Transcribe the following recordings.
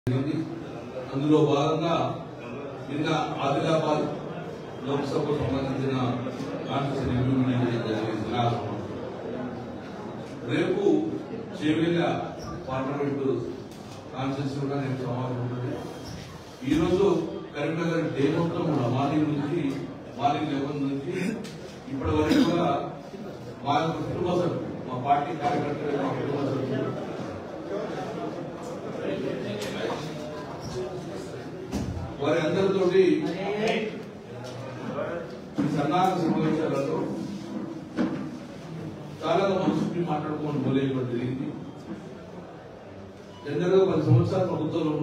అందులో భాగంగా నిన్న ఆదిలాబాద్ లోక్సభకు సంబంధించిన కాన్స్టిట్యూషన్ ఇంప్లిమెంట్ జరిగింది. రేపు చేవేళ్ల పార్లమెంటు కాన్స్టిట్యూషన్ కూడా రేపు సమావేశం ఉంటుంది. ఈరోజు కరీంనగర్ డే మొత్తం మార్నింగ్ నుంచి మార్నింగ్ 11 నుంచి ఇప్పటి వరకు కూడా మా కుటుంబ సభ్యులు, మా పార్టీ కార్యకర్తలు, మా కుటుంబ సభ్యులు వారి అందరితో సన్నాహక సమావేశాలలో చాలా మనసుకి మాట్లాడుకోవడం మొదలైపోవడం జరిగింది. జనరల్గా 10 సంవత్సరాల ప్రభుత్వంలో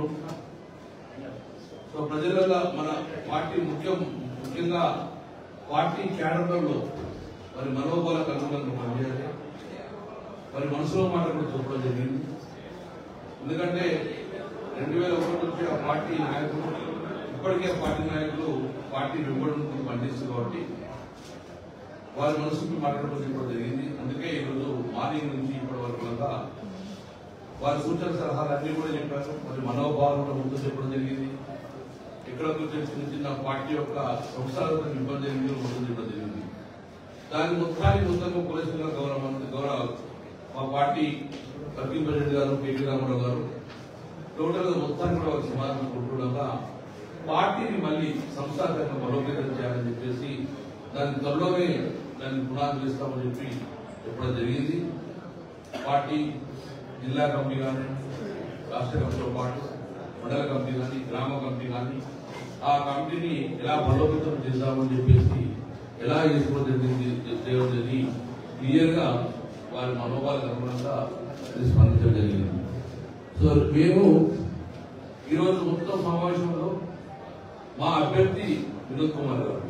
సో ప్రజలలో మన పార్టీ ముఖ్యంగా పార్టీ క్యాడర్లలో వారి మనోభావాలకు అనుగుణంగా పనిచేయాలి, వారి మనసులో మాట్లాడుతూ చెప్పడం జరిగింది. ఎందుకంటే 2001 నుంచి ఆ పార్టీ నాయకులు ఇప్పటికే పార్టీ నాయకులు పార్టీ వెంబడి పనిచేస్తారు కాబట్టి వారి మనసుకి మాట్లాడుతూ చెప్పడం జరిగింది. అందుకే ఈరోజు మార్నింగ్ నుంచి ఇప్పటి వరకు వారి సూచన సలహాలు అన్ని కూడా చెప్పారు. మరి మనోభావాలను ముందు చెప్పడం జరిగింది. ఎక్కడ చిన్న చిన్న పార్టీ యొక్క సంస్థాగత ఇబ్బంది ముందు చెప్పడం జరిగింది. దాని మొత్తంగా పోలీసులుగా గౌరవ మా పార్టీ వర్కింగ్ ప్రెసిడెంట్ గారు కేవీ రామారావు గారు టోటల్ గా మొత్తాన్ని కూడా వారికి సమాధానం కొట్టుకోవడంగా పార్టీని మళ్ళీ సంస్థాగతంగా బలోపేతం చేయాలని చెప్పేసి దాని త్వరలోనే దాన్ని పునాదులు ఇస్తామని చెప్పి చెప్పడం జరిగింది. పార్టీ జిల్లా కమిటీ కానీ, రాష్ట్ర కమిటీతో పాటు మండల కమిటీ కానీ, గ్రామ కమిటీ కానీ ఆ కమిటీని ఎలా బలోపేతం చేద్దామని చెప్పేసి ఎలా చేసుకోవడం జరిగింది క్లియర్ గా వారి మనోభావాలకు అనుగుణంగా స్పందించడం జరిగింది. సో మేము ఈరోజు మొత్తం సమావేశంలో మా అభ్యర్థి వినోద్ కుమార్ గారు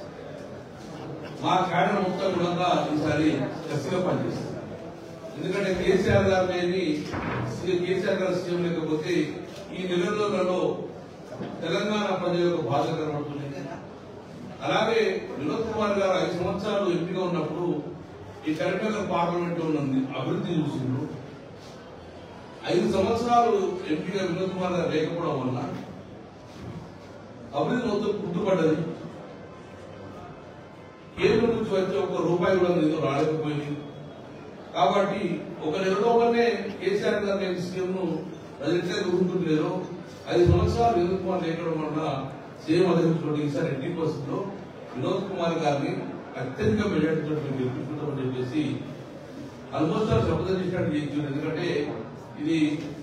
మా క్యాడర్ మొత్తం కూడా ఈసారి చక్కగా పనిచేస్తారు. ఎందుకంటే కేసీఆర్ గారు కేసీఆర్ గారు సీఎం లేకపోతే ఈ నెలలో తెలంగాణ ప్రజల యొక్క బాధ కనబడుతుంది. అలాగే వినోద్ కుమార్ గారు 5 సంవత్సరాలు ఎంపీగా ఉన్నప్పుడు ఈ కరీంనగర్ పార్లమెంట్ లో ఉన్న అభివృద్ధి చూసిండ్రు. 5 సంవత్సరాలు ఎంపీగా వినోద్ కుమార్ గారు లేకపోవడం వల్ల అభివృద్ధి మొత్తం పుట్టుపడ్డది. కేంద్రం నుంచి వచ్చే ఒక రూపాయి కూడా నిధులు రాలేకపోయింది. కాబట్టి ఒక నెలలోనే కేసీఆర్ గారు సీఎం ను ప్రజలే గుర్తుంటలేరు. 5 సంవత్సరాలు వినోద్ కుమార్ లేకపోవడం వల్ల సీఎం అధ్యక్షుడు ఈసారి 80% లో వినోద్ కుమార్ గారిని అత్యధిక మెజార్టీతో గెలిపించుకుంటామని చెప్పేసి ఆల్మోస్ట్ శపథం చేసినట్టు చేయించారు. ఎందుకంటే ఇది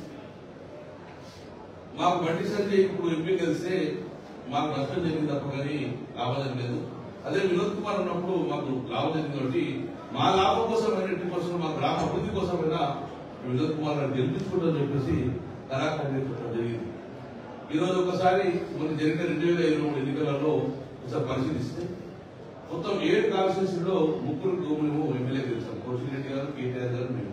మాకు బండి సంజయ్ ఇప్పుడు ఎంపీ కలిస్తే మాకు నష్టం జరిగింది తప్ప కానీ లాభం జరగలేదు. అదే వినోద్ కుమార్ ఉన్నప్పుడు మాకు లాభం జరిగింది. కాబట్టి మా లాభం కోసం 80%, మా గ్రామ అభివృద్ధి కోసమైనా వినోద్ కుమార్ గారు గెలిపించుకుంటామని చెప్పేసి కళాకారులు జరిగింది. ఈరోజు ఒకసారి మనకి జరిగిన 2023 ఎన్నికలలో ఒకసారి పరిశీలిస్తే మొత్తం 7 కాన్స్టిట్యూన్సీలో 3 మేము ఎమ్మెల్యే గెలిచాం. కౌశిక్ రెడ్డి గారు, కేటీఆర్ గారు, మేము.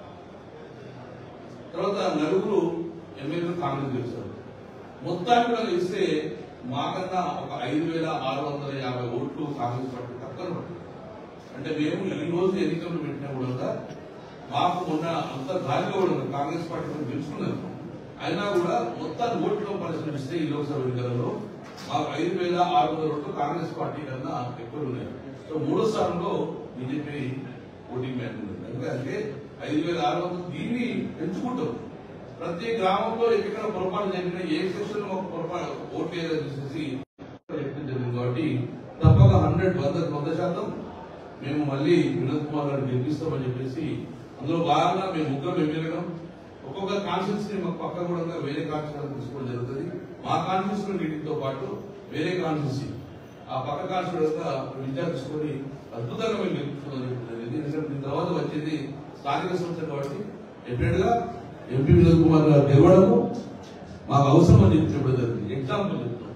తర్వాత 4 ఎమ్మెల్యేలు కాంగ్రెస్ గెలిచారు. మొత్తాన్ని కూడా గెలిస్తే మాకన్నా ఒక 5,650 ఓట్లు కాంగ్రెస్ పార్టీ తక్కువ పడుతుంది. అంటే మేము ఈ రోజు ఎన్నికలు పెట్టినా కూడా మాకు మొన్న అంత గాలిగా కూడా కాంగ్రెస్ పార్టీ గెలుచుకున్నారు. అయినా కూడా మొత్తాన్ని ఓట్లో పరిశీలిస్తే ఈ లోక్సభ ఎన్నికలలో మాకు 5,600 ఓట్లు కాంగ్రెస్ పార్టీ కన్నా ఎక్కువ ఉన్నాయి. సో 3వ స్థానంలో బీజేపీ ఓటింగ్ బ్యాంక్ ఉంది. ఎందుకంటే 5,600 దీన్ని పెంచుకుంటాం. ప్రతి గ్రామంలో ఎక్కడ పొరపాటు జరిగిన ఏ సెక్షన్ ఒక పొరపాటు ఓట్లు ఏదైనా చూసేసి జరిగింది. కాబట్టి తప్పక 100% మేము మళ్ళీ వినోద్ కుమార్ గారిని గెలిపిస్తామని చెప్పేసి అందులో భాగంగా మేము 3 ఎమ్మెల్యేగా ఒక్కొక్క కాన్స్టిట్యూన్సీ మాకు పక్క కూడా వేరే కాన్స్టిట్యూన్సీ తీసుకోవడం జరుగుతుంది. మా కాన్స్టిట్యూన్సీ వీటితో పాటు వేరే కాన్స్టిట్యూన్సీ ఆ పక్క కాన్స్టిట్యూన్సీ విద్యా తీసుకొని అద్భుతంగా మేము గెలుపుకోవడం జరిగింది. ఎందుకంటే దీని తర్వాత వచ్చేది స్థానిక సంస్థ కాబట్టి డెఫినెట్ గా ఎంపీ వినోద్ కుమార్ గారు గెలవడము మాకు అవసరం అని చెప్పి చెప్పడం జరిగింది. ఎగ్జాంపుల్ చెప్తాం.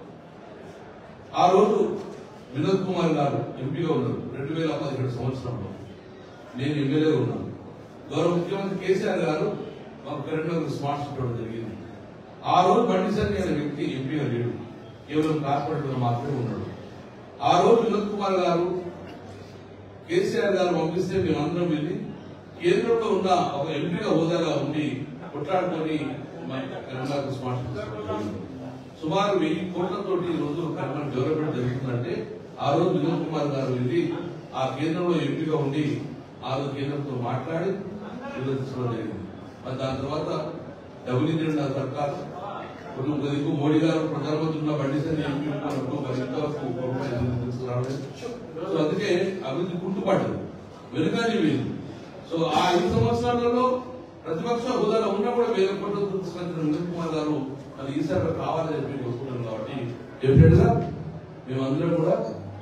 ఆ రోజు వినోద్ కుమార్ గారు ఎంపీగా ఉన్నారు 2017 సంవత్సరంలో. నేను ఎమ్మెల్యేగా ఉన్నాను. గౌరవ ముఖ్యమంత్రి కేసీఆర్ గారు మాకు కరీంనగర్ స్మార్ట్ సిటీ ఇవ్వడం జరిగింది. ఆ రోజు బండి సంజయ్ అనే వ్యక్తి ఎంపీగా లేడు, కేవలం కార్పొరేటర్ మాత్రమే ఉన్నాడు. ఆ రోజు వినోద్ కుమార్ గారు కేసీఆర్ గారు పంపిస్తే మేమందరం వెళ్ళి కేంద్రంలో ఉన్న ఒక ఎంపీగా హోదాగా ఉండి కొట్లాడుకొని కరీంనగర్ స్మార్ట్ సిటీ సుమారు 1000 కోట్లతోటి ఈ రోజు కరీంనగర్ డెవలప్మెంట్ జరుగుతుందంటే ఆ రోజు వినోద్ కుమార్ గారు వెళ్ళి ఆ కేంద్రంలో ఎంపీగా ఉండి ఆ రోజు కేంద్రంతో మాట్లాడి తీసుకోవడం జరిగింది. మరి దాని తర్వాత డబుల్ ఇంజిన్ సర్కార్ ఇప్పుడు మోడీ గారు ప్రధానమంత్రి ఉన్న బండి సంజయ్ ఎంపీ తీసుకురావలేదు. సో అందుకే అభివృద్ధి కుంటుపడ్డది, వెనుకని లేదు. సో ఆ 5 సంవత్సరాలలో ప్రతిపక్ష హోదాలో ఉన్నా కూడా 1000 కోట్ల తీసుకొచ్చిన వినోద్ కుమార్ గారు అది ఈసారి కావాలని చెప్పి కోరుకుంటున్నాం. కాబట్టి డెఫినెట్ గా మేమందరం కూడా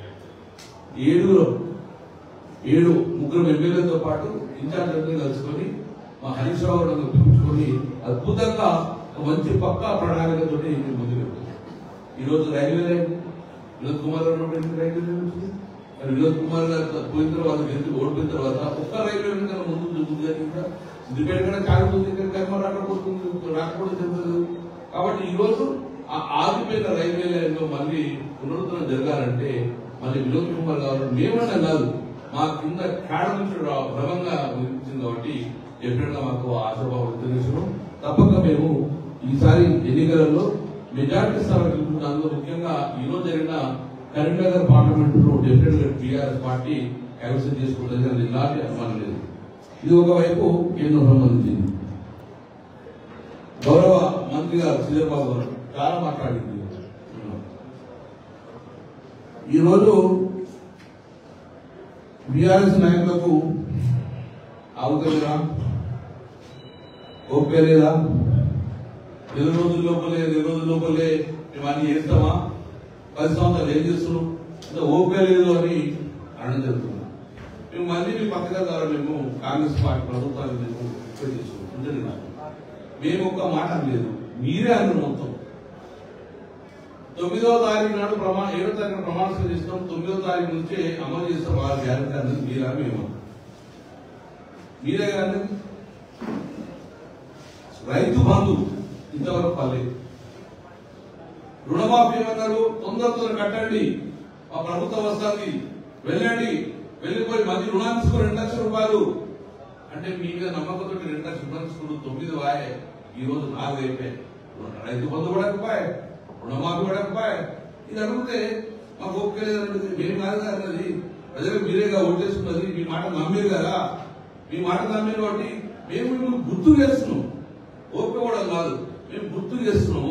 7 ముగ్గురు ఎమ్మెల్యేలతో పాటు ఇన్ఛార్జ్ అందరినీ కలుసుకొని మా హరీష్ రావు గారు పిలుచుకొని అద్భుతంగా మంచి పక్కా ప్రణాళికతో ముందుకు వెళ్తాం. ఈ రోజు రైల్వే లైన్ వినోద్ కుమార్ గారు రైల్వే లైన్ మరి వినోద్ కుమార్ గారు పోయిన తర్వాత ఓడిపోయిన తర్వాత ఒక్క రైల్వే లైన్ ముందు ఇండిపెండెంట్ కూడా కాకపోతే రాకపోవడం జరగదు. కాబట్టి ఈ రోజు ఆ ఆగిపోయిన రైల్వే లైన్ లో మళ్ళీ పునరుద్ధరణ జరగాలంటే మళ్ళీ వినోద్ కుమార్ గారు మేమన్నా కాదు మా కింద క్యాడర్ నుంచి బలంగా వినిపించింది. కాబట్టి ఎప్పుడైనా మాకు ఆశాభావం తెలియజేస్తున్నాం. తప్పక మేము ఈసారి ఎన్నికలలో మెజార్టీ స్థానాలు గెలుపుతున్నందుకు ముఖ్యంగా ఈ రోజు జరిగిన కరీంనగర్ పార్లమెంట్ లో డెఫినెట్ గా టీఆర్ఎస్ పార్టీ కైవసం చేసుకుంటుంది, అది ఎలాంటి అనుమానం లేదు. ఇది ఒకవైపు కేంద్రం సంబంధించింది. గౌరవ మంత్రి గారు శ్రీధర్ బాబు గారు చాలా మాట్లాడింది. ఈరోజు బీఆర్ఎస్ నాయకులకు అవుతుందా ఓపిక లేదా? 2 రోజుల లోపలే మేము అన్ని చేస్తామా? 10 సంవత్సరాలు ఏం చేస్తున్నాం? అంటే ఓపిక లేదు అని అనడం జరుగుతుంది. మేము మళ్ళీ మీ పక్కన ద్వారా మేము కాంగ్రెస్ పార్టీ ప్రభుత్వాన్ని మేము రిక్వెస్ట్ చేసుకుంటున్నాం. మేము ఒక్క మాట లేదు, మీరే అన్నారు. మొత్తం 9వ తారీఖు నాడు 7వ తారీఖు ప్రమాణ చేస్తాం, 9వ తారీఖు నుంచే అమలు చేస్తాం. వాళ్ళ గ్యారెంటీ అన్నది మీరా మేము? మీరే కానీ రైతు బంధు ఇంతవరకు పర్లేదు. రుణమాఫీ ఏమన్నారు? తొందరగా కట్టండి, మా ప్రభుత్వం వస్తుంది, వెళ్ళండి, వెళ్ళిపోయి మళ్ళీ రుణాలు తీసుకుని 2 లక్షల రూపాయలు అంటే మీ మీద నమ్మకంతో 2 లక్షల రూపాయలు తీసుకుని 9 వాయే ఈ రోజు 4 అయిపోయాయి. రైతు బంధు పడకపోయా, రుణమాఫీ పడకపోయా. ఇది అడిగితే మాకు ఓపిక లేదన్నది మేము కాదు అన్నది, ప్రజలకు మీరేగా ఓటేస్తున్నది. మీ మాట నమ్మేది కదా, మీ మాట నమ్మేది కాబట్టి మేము మిమ్మల్ని గుర్తు చేస్తున్నాం. ఓపిక కూడా కాదు, మేము గుర్తు చేస్తున్నాము.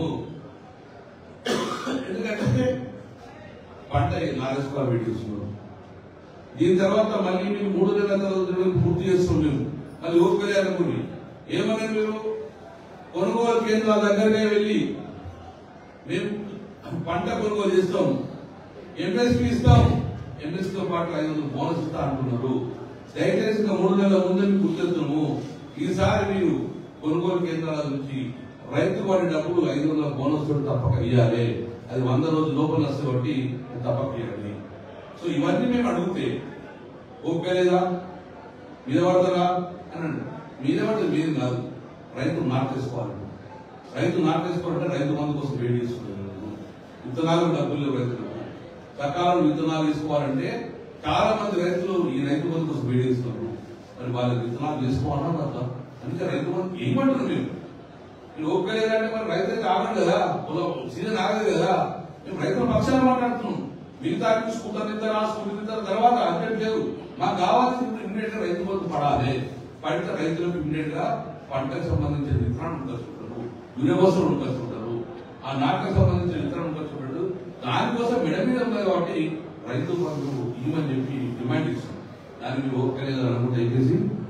ఎందుకంటే పంట నాగేశ్వర పెట్టిస్తున్నాం. దీని తర్వాత మళ్ళీ మేము 3 నెలల పూర్తి చేస్తున్నాం. మేము మళ్ళీ ఓపిక అనుకుని ఏమన్నా మీరు కొనుగోలు కేంద్రాల దగ్గరనే వెళ్ళి మేము పంట కొనుగోలు చేస్తాం, ఎంఎస్పీ ఇస్తాం, ఎంఎస్పీతో పాటు 500 బోనస్ ఇస్తా అంటున్నారు. దయచేసి 3 నెలల ముందే మీకు గుర్తెస్తున్నాము. ఈసారి మీరు కొనుగోలు కేంద్రాల నుంచి రైతు వాడి డబ్బులు 500 బోనస్ తప్పక ఇవ్వాలి. అది 100 రోజుల లోపల వస్తుంది కాబట్టి తప్పక ఇవ్వాలి. సో ఇవన్నీ మేము అడిగితే ఓపిక లేదా, మీద పడతారా అనండి. మీద పడితే మీరు కాదు, రైతు నాటేసుకోవాలి. రైతు నాటేసుకోవాలంటే రైతు బంధు కోసం వెయిట్ చేసుకున్నారు. విత్తనాలు డబ్బులు లేవు రైతులకు. సకాలంలో విత్తనాలు తీసుకోవాలంటే చాలా మంది రైతులు ఈ రైతు బంధు కోసం వెయిట్ చేస్తున్నారు. మరి వాళ్ళకి విత్తనాలు తీసుకోవాలన్నా కదా, అందుకే రైతు బంధు ఏమంటున్నారు మేము? మీరు ఓపిక లేదంటే మరి రైతు అయితే ఆగండి కదా, సీజన్ ఆగదు కదా. మేము రైతుల పక్షాన్ని మాట్లాడుతున్నాం. మిగతా స్కూటర్ ఇస్తారా, స్కూటర్ ఇస్తారా తర్వాత అర్జెంట్ లేదు. మాకు కావాల్సింది ఇమ్మీడియట్ గా రైతు బంధు పడాలి. పడితే రైతులకు ఇమ్మీడియట్ గా పంటకు సంబంధించిన విత్తనాలు ఖర్చుకుంటారు, యూనివర్సల్ ఖర్చుకుంటారు, ఆ నాటకు సంబంధించిన విత్తనం ఖర్చుకుంటారు. దానికోసం మెడ మీద ఉంది కాబట్టి రైతు బంధు ఇవ్వమని చెప్పి డిమాండ్ ఇస్తున్నాం. దాన్ని మీరు ఓపిక లేదని అనుకుంటే చెప్పేసి